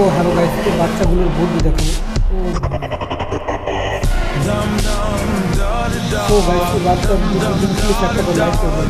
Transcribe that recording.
Hello guys, এই বাচ্চাগুলোর বুদ্ধি দেখো। ও গাইস, এই বাচ্চা প্লিজ একটা করে লাইক করবেন।